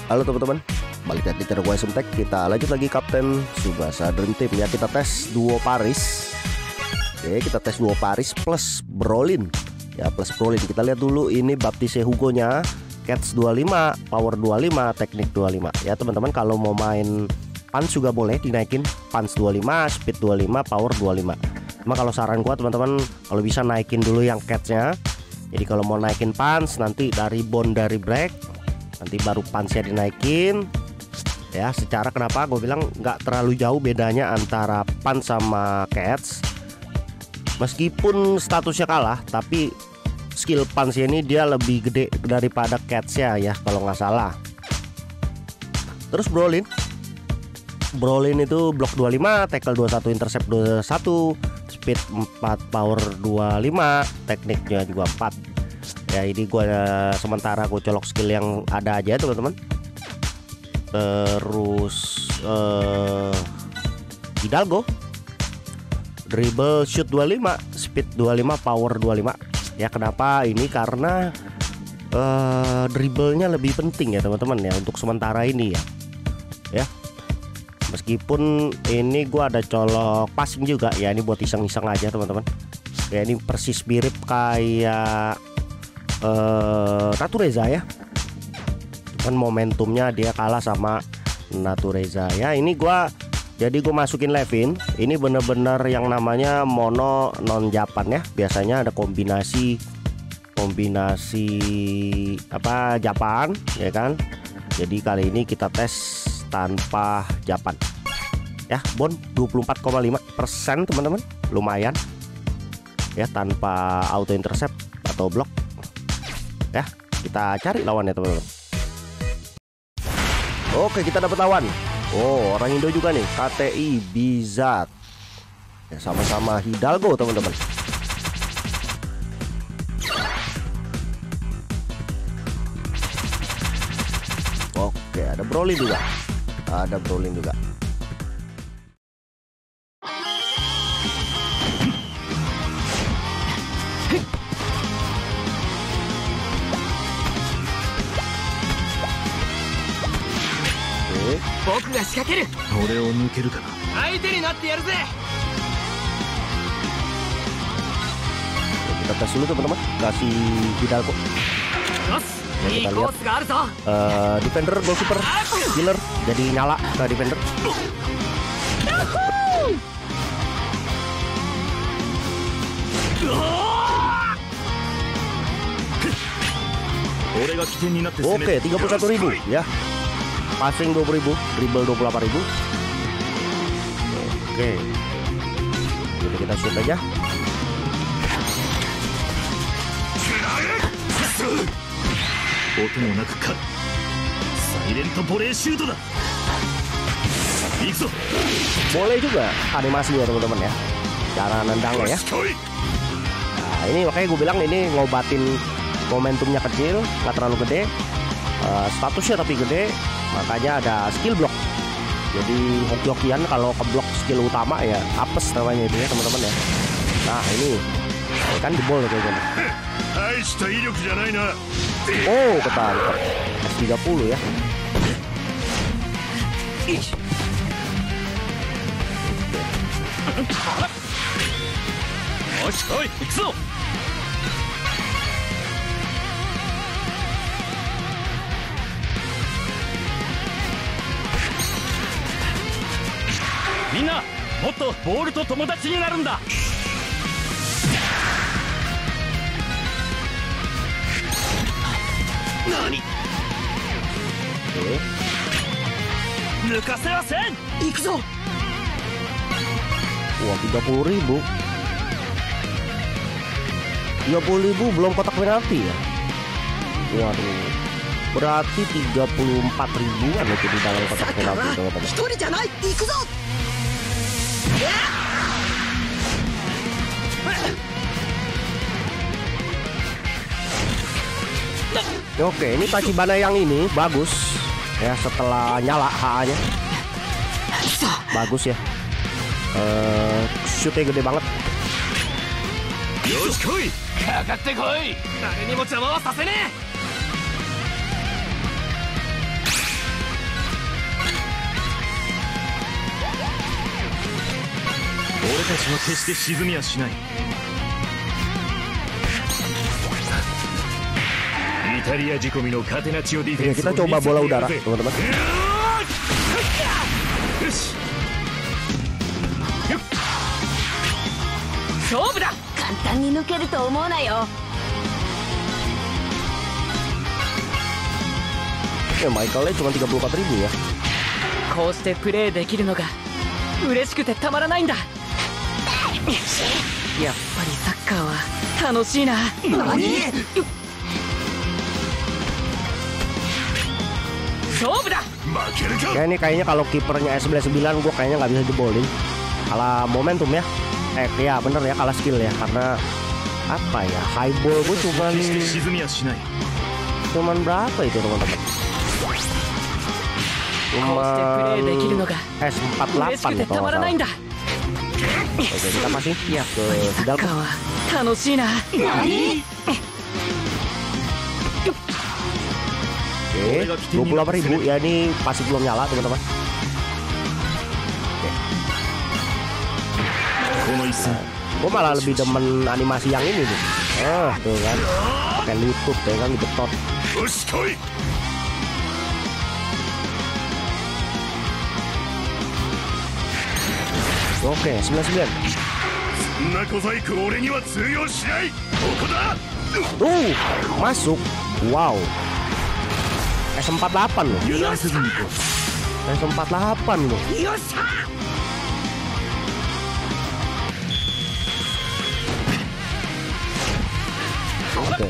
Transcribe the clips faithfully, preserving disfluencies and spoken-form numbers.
Halo teman-teman, balik lagi ke gue Semtek. Kita lanjut lagi Kapten Tsubasa Dream Team ya. Kita tes duo Paris. Oke, kita tes duo Paris plus Brolin. Ya, plus Brolin. Kita lihat dulu ini Baptiste Hugo-nya. Catch dua puluh lima, power dua puluh lima, teknik dua puluh lima. Ya teman-teman, kalau mau main punch juga boleh dinaikin. Punch dua puluh lima, speed dua puluh lima, power dua puluh lima. Cuma kalau saran gua teman-teman, kalau bisa naikin dulu yang catch-nya. Jadi kalau mau naikin punch, nanti dari bond dari break, nanti baru punch-nya dinaikin. Ya, secara kenapa gue bilang nggak terlalu jauh bedanya antara punch sama catch. Meskipun statusnya kalah, tapi skill punch ini dia lebih gede daripada catch-nya ya kalau nggak salah. Terus Brolin, Brolin itu block dua puluh lima, tackle dua puluh satu, intercept dua puluh satu, speed empat, power dua puluh lima, tekniknya juga empat. Ya ini gue sementara gue colok skill yang ada aja teman-teman. Terus uh, Hidalgo, dribble shoot dua puluh lima, speed dua puluh lima, power dua puluh lima. Ya kenapa ini? Karena uh, dribblenya lebih penting ya teman-teman ya untuk sementara ini ya. Ya meskipun ini gue ada colok passing juga ya, ini buat iseng-iseng aja teman-teman. Ya ini persis mirip kayak uh, Natureza ya. Cuman momentumnya dia kalah sama Natureza ya. Ini gua jadi gue masukin Levin. Ini bener-bener yang namanya mono non Japan ya. Biasanya ada kombinasi kombinasi apa Japan ya kan. Jadi kali ini kita tes tanpa Japan ya. Bond dua puluh empat koma lima persen teman-teman, lumayan ya, tanpa auto intercept atau block ya. Kita cari lawannya teman-teman. Oke, kita dapat lawan. Oh, orang Indo juga nih, K T I Bizat. Ya, sama-sama Hidalgo teman-teman. Oke, ada Brolin juga. Ada Brolin juga. Kita tes dulu teman-teman, kasih Hidalgo. Ya, kita lihat uh, defender, goalkeeper, killer, jadi nyala ke defender. Oke, tiga puluh satu ribu ya. Passing dua puluh ribu, dribble dua puluh delapan ribu. Oke, jadi kita shoot aja. Boleh juga animasinya teman-teman ya, cara nendangnya ya. Nah ini makanya gue bilang ini ngobatin momentumnya kecil, nggak terlalu gede, uh, statusnya tapi gede. Makanya ada skill block. Jadi hoki-hokian kalau ke blok skill utama ya apes namanya itu ya teman-teman ya. Nah ini kan jebol kayak gini. Oh ketangkep S tiga puluh ya. Minna, motto bool to tomodachi ni naru nda. Nani? Oke. Nukasewasen. Ikuzo. Wah, tiga puluh ribu. tiga puluh ribu belum kotak penalti ya. Waduh. Berarti tiga puluh empat ribuan itu di dalam kotak penalti teman-teman. Oke, ini Tachibana yang ini bagus ya, setelah nyala H A-nya bagus ya. Uh, shootnya gede banget. Yoshikoi, kakatte koi. Dare ni mo jama wa sasene. たちは決して沈みはしない。イタリア仕込みのカテナチオディフェンス kita coba bola udara teman-teman. よし勝負だ。簡単に抜けると思うなよ。 Ya Michaelnya cuma tiga puluh empat ribu ya. こうしてプレーできるのが嬉しくてたまらないんだ。やっぱりサッカーは楽しいな。何？勝負だ。 Ya ini kayaknya kalau kipernya S sembilan sembilan gue kayaknya nggak bisa jebolin. Kalah momentum ya. Eh ya bener ya, kalah skill ya. Karena apa ya, high ball gue cuma cuman berapa itu teman-teman? Cuman S empat puluh delapan ya kalau nggak salah. Oke kita masih ya ke Vidal. Oke, dua puluh delapan ribu ya, ini masih belum nyala teman-teman. Oke. Nah, gue malah lebih demen animasi yang ini nih. Ah, tuh kan. Pakai lutut ya kan, betot. Oke, sembilan puluh sembilan. Tuh, masuk. Wow. S empat puluh delapan loh. S empat puluh delapan loh. Oke.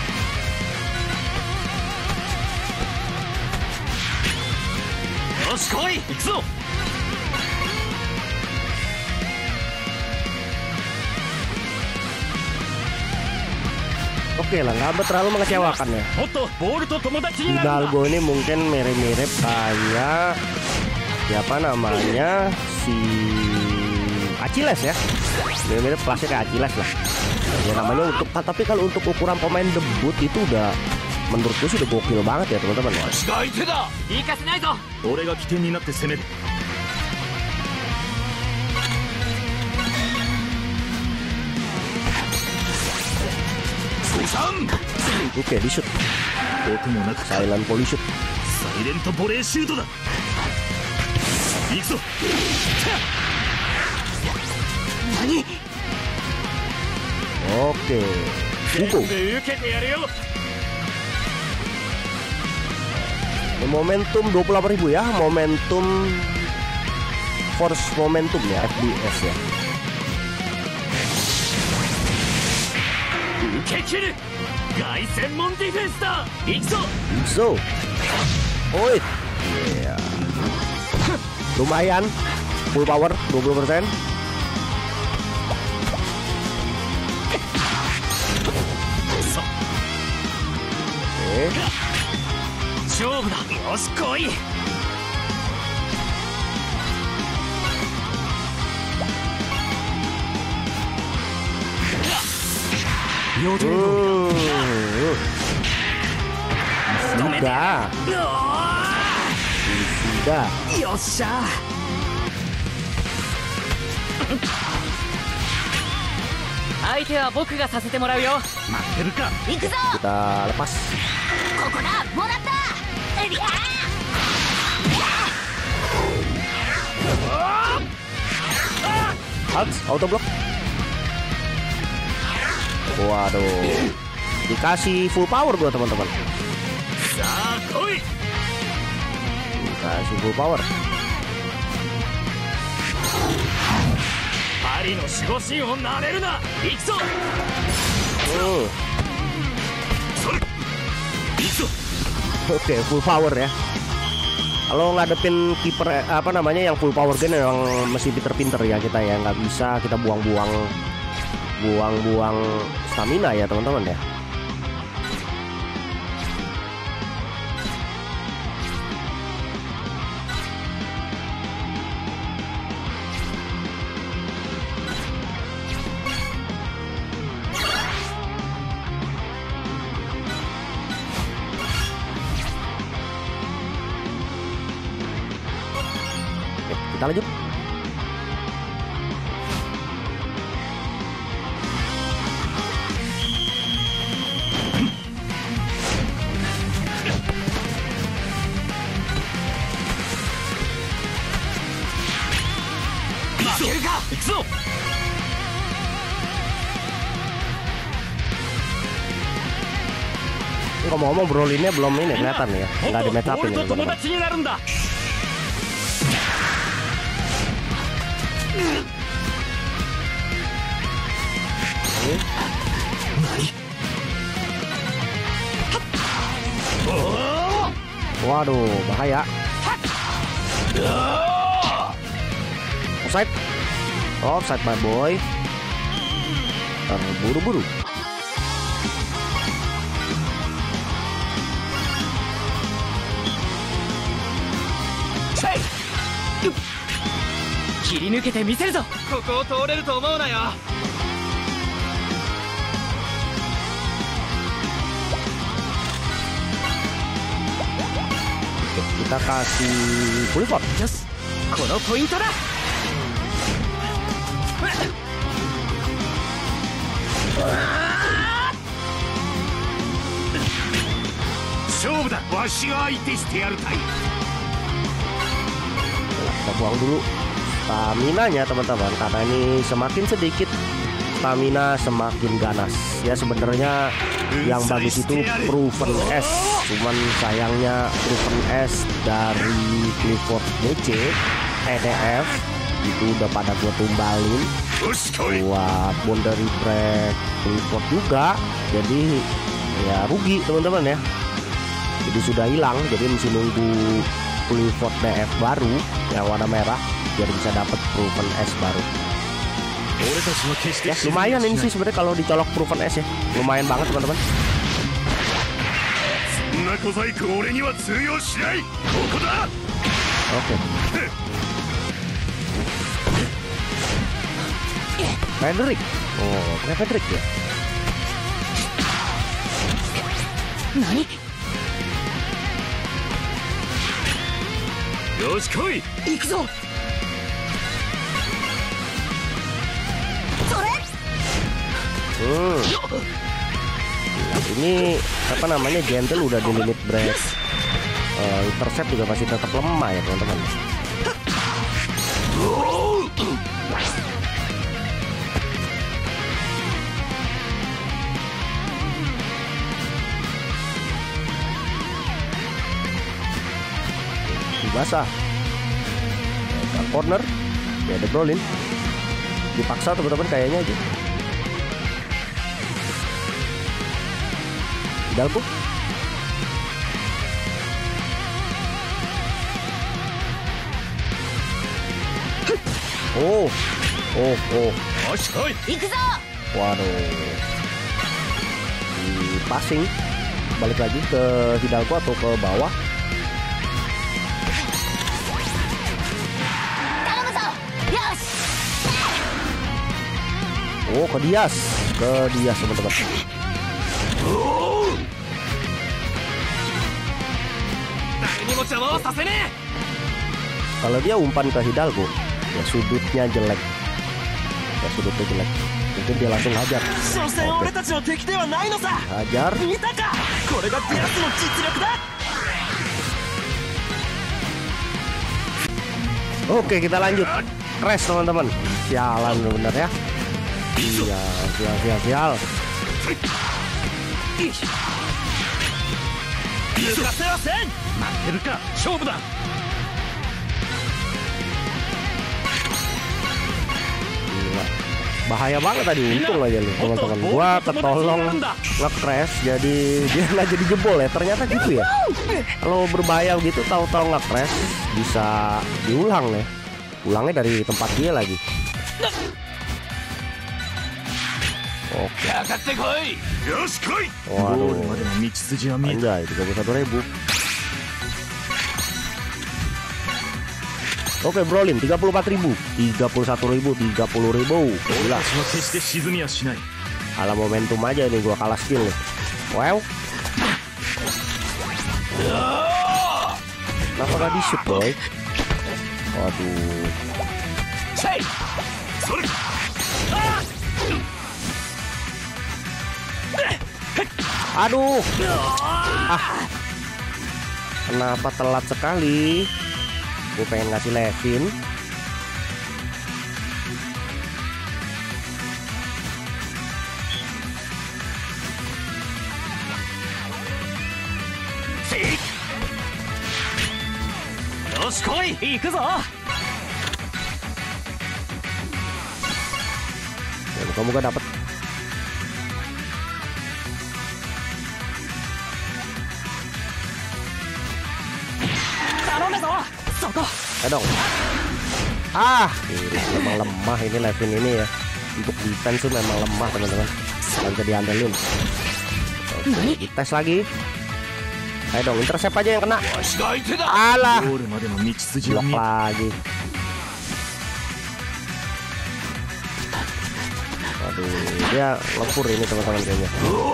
Oke lah, nggak terlalu mengecewakan ya. Hidalgo ini mungkin mirip-mirip kayak siapa namanya, si Achilles ya. Mirip-mirip kelasnya kayak Achilles lah. Ya namanya untuk, tapi kalau untuk ukuran pemain debut itu udah menurutku sih udah gokil banget ya teman-teman ya. Oke, di shoot. Silent volley shoot. Oke, Hugo. Ini momentum dua puluh delapan ribu ya, momentum force momentum ya, F B S ya. So, oh yeah. Lumayan, full power dua puluh persen. Oke. Hmm. Sudah. Sudah. Kita lepas. Halt, auto block. Waduh, dikasih full power gua teman-teman. Dikasih full power. Hmm. Oke, full power ya. Kalau ngadepin kiper apa namanya yang full power gen yang mesti pinter-pinter ya kita ya, nggak bisa kita buang-buang buang-buang stamina ya teman-teman ya. Oke, kita lanjut. Ngomong-ngomong Brolinnya belum ini kelihatan ya, nggak di match up-in ya, teman-teman. Waduh, bahaya. Offside. Offside my boy. Terburu-buru. Kita kasih Pulipot. Yes, このポイントだ。 勝負だ。わしが相手してやるたい。 Kita buang dulu stamina-nya teman-teman, karena ini semakin sedikit stamina semakin ganas. Ya sebenarnya yang bagus itu Proven S, cuman sayangnya Proven S dari Clifford D C E D F itu udah pada gua tumbalin buat boundary break Clifford juga, jadi ya rugi teman-teman ya. Jadi sudah hilang, jadi mesti nunggu Clifford D F baru yang warna merah biar bisa dapat Proven S baru. Ya lumayan ini sih sebenarnya kalau dicolok Proven S ya, lumayan banget teman-teman. Oke. Frederick, oh kayak Frederick ya. Nani? よし来い。 行くぞ。 Hmm. Nah, ini apa namanya gentle udah di limit break, uh, intercept juga masih tetap lemah ya teman-teman. Basah. Corner ya ada Brolin, dipaksa teman-teman kayaknya aja. Dalku. Oh, oh, oh. Waduh. Di passing balik lagi ke Hidalgo atau ke bawah. Oh, ke Dias, ke Dias teman-teman. Kalau dia umpan ke Hidalgo, ya sudutnya jelek, ya sudutnya jelek. Mungkin dia langsung hajar. Okay. Hajar. Oke, kita lanjut. Crash teman-teman. Sialan bener ya. Iya, sial, sial, sial. Gila. Bahaya banget tadi, untung aja lu teman-teman. Gua ketolong nge-crash jadi dia nggak jadi jebol ya. Ternyata gitu ya. Kalau berbahaya gitu tahu-tahu nge-crash bisa diulang ya. Ulangnya dari tempat dia lagi. Oke. Waduh. Anjay, tiga puluh satu ribu. Oke, Brolin tiga puluh empat ribu, tiga puluh satu ribu, tiga puluh ribu. Gila. Ala momentum aja ini gua kalah skill nih. Wow. Kenapa gak di shoot boy? Waduh. Aduh. Ah. Kenapa telat sekali? Gue pengen ngasih Levin. よし来い行くぞ。 Ya, moga-moga dapat. Eh dong. Ah, ini memang lemah ini Levin ini ya. Untuk defense tuh memang lemah teman-teman. Gak bisa diandelin. Oke, dites lagi. Ayo dong, intercept aja yang kena. Alah, blok lagi. Waduh, dia lempur ini teman-teman kayaknya.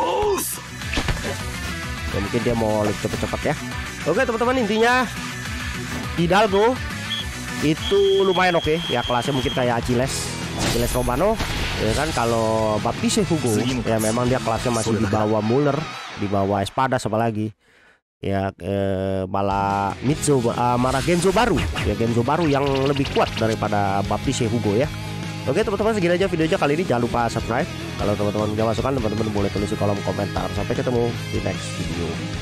Ya, mungkin dia mau lebih cepet-cepet ya. Oke teman-teman, intinya Hidalgo itu lumayan oke ya, kelasnya mungkin kayak Achilles, Achilles Romano ya kan. Kalau Baptiste Hugo ya memang dia kelasnya masih di bawah Muller, di bawah Espada sama lagi ya, eh, malah Mitsu uh, malah Genzo baru ya, Genzo baru yang lebih kuat daripada Baptiste Hugo ya. Oke teman-teman, segini aja videonya kali ini. Jangan lupa subscribe. Kalau teman-teman punya masukan, teman-teman boleh tulis di kolom komentar. Sampai ketemu di next video.